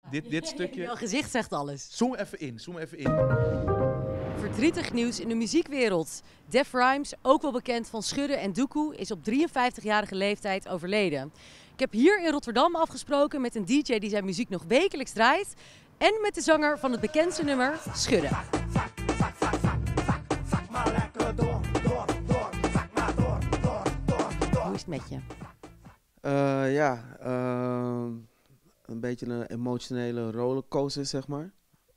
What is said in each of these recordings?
Dit stukje... Jouw gezicht zegt alles. Zoom even in, zoom even in. Verdrietig nieuws in de muziekwereld. Def Rhymes, ook wel bekend van Schudden en Doekoe, is op 53-jarige leeftijd overleden. Ik heb hier in Rotterdam afgesproken met een DJ die zijn muziek nog wekelijks draait. En met de zanger van het bekendste nummer, Schudden. Hoe is het met je? Een beetje een emotionele rollercoaster, zeg maar.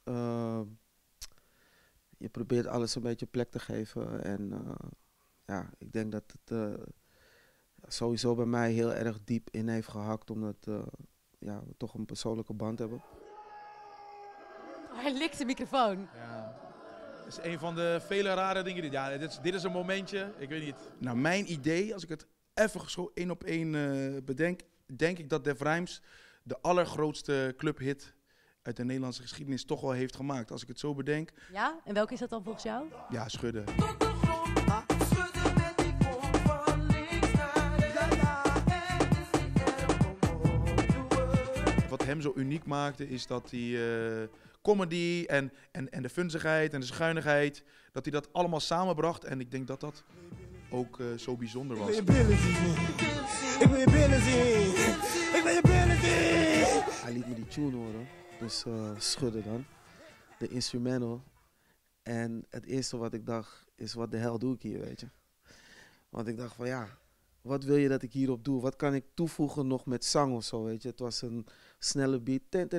Je probeert alles een beetje plek te geven. En ik denk dat het sowieso bij mij heel erg diep in heeft gehakt. Omdat we toch een persoonlijke band hebben. Hij likt de microfoon. Ja. Dat is een van de vele rare dingen. Ja, dit is een momentje, ik weet niet. Nou, mijn idee, als ik het even zo één op één bedenk, denk ik dat Def Rhymes de allergrootste clubhit uit de Nederlandse geschiedenis toch wel heeft gemaakt. Als ik het zo bedenk. Ja, en welke is dat dan volgens jou? Ja, Schudden. Wat hem zo uniek maakte is dat hij comedy en de funzigheid en de schuinigheid, dat hij dat allemaal samenbracht. En ik denk dat dat ook zo bijzonder was. Ik wil je billen zien. Ik wil je billen zien. Hij liet me die tune horen. Dus Schudden dan. De instrumental. En het eerste wat ik dacht is, wat de hel doe ik hier, weet je. Want ik dacht van ja, wat wil je dat ik hierop doe? Wat kan ik toevoegen nog met zang of zo, weet je. Het was een snelle beat.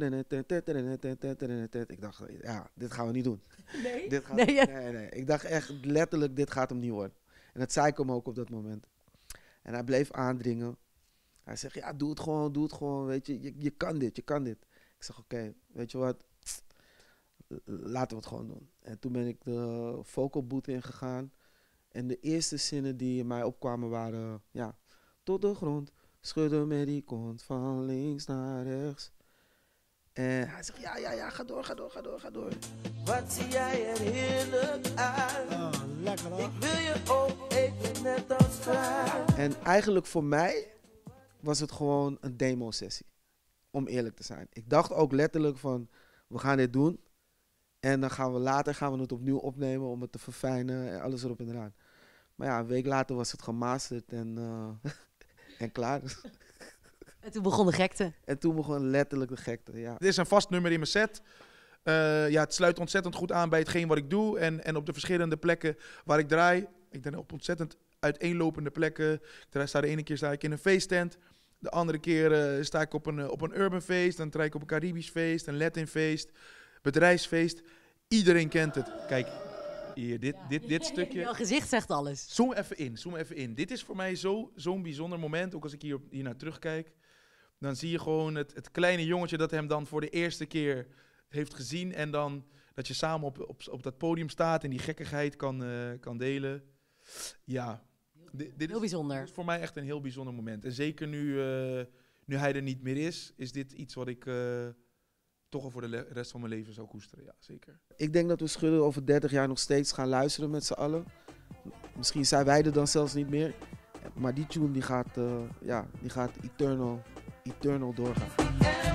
Ik dacht, ja, dit gaan we niet doen. Nee? Nee. Ik dacht echt letterlijk, dit gaat hem niet worden. En dat zei ik hem ook op dat moment. En hij bleef aandringen. Hij zegt, ja, doe het gewoon, weet je. Je kan dit. Ik zeg, oké, weet je wat, laten we het gewoon doen. En toen ben ik de vocal booth ingegaan. En de eerste zinnen die in mij opkwamen waren, ja, tot de grond, schudden met die kont van links naar rechts. En hij zegt, ja, ga door. Wat zie jij er heerlijk uit. Oh, lekker hoor. Ik wil je ook eten net als vrij. En eigenlijk voor mij was het gewoon een demo-sessie, om eerlijk te zijn. Ik dacht ook letterlijk van, we gaan dit doen. En dan gaan we het opnieuw opnemen om het te verfijnen en alles erop en eraan. Maar ja, een week later was het gemasterd en klaar. En toen begon de gekte. En toen begon letterlijk de gekte, ja. Dit is een vast nummer in mijn set. Het sluit ontzettend goed aan bij hetgeen wat ik doe. En op de verschillende plekken waar ik draai. Ik ben op ontzettend uiteenlopende plekken. De ene keer sta ik in een feesttent. De andere keer sta ik op een urban feest. Dan draai ik op een Caribisch feest, een Latin feest, bedrijfsfeest. Iedereen kent het. Kijk, hier, dit stukje. Jouw gezicht zegt alles. Zoom even in. Dit is voor mij zo'n bijzonder moment. Ook als ik hier naar terugkijk. Dan zie je gewoon het kleine jongetje dat hem dan voor de eerste keer heeft gezien. En dan dat je samen op dat podium staat en die gekkigheid kan delen. Ja, dit Heel bijzonder. is voor mij echt een heel bijzonder moment. En zeker nu hij er niet meer is dit iets wat ik toch al voor de rest van mijn leven zou koesteren. Ja, zeker. Ik denk dat we Schudden over 30 jaar nog steeds gaan luisteren met z'n allen. Misschien zijn wij er dan zelfs niet meer. Maar die tune die gaat eternal doorgaan.